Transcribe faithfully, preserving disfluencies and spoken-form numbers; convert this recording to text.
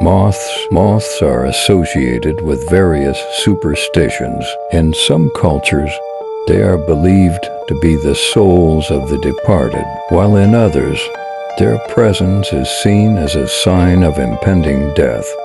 Moths. Moths are associated with various superstitions. In some cultures, they are believed to be the souls of the departed, while in others, their presence is seen as a sign of impending death.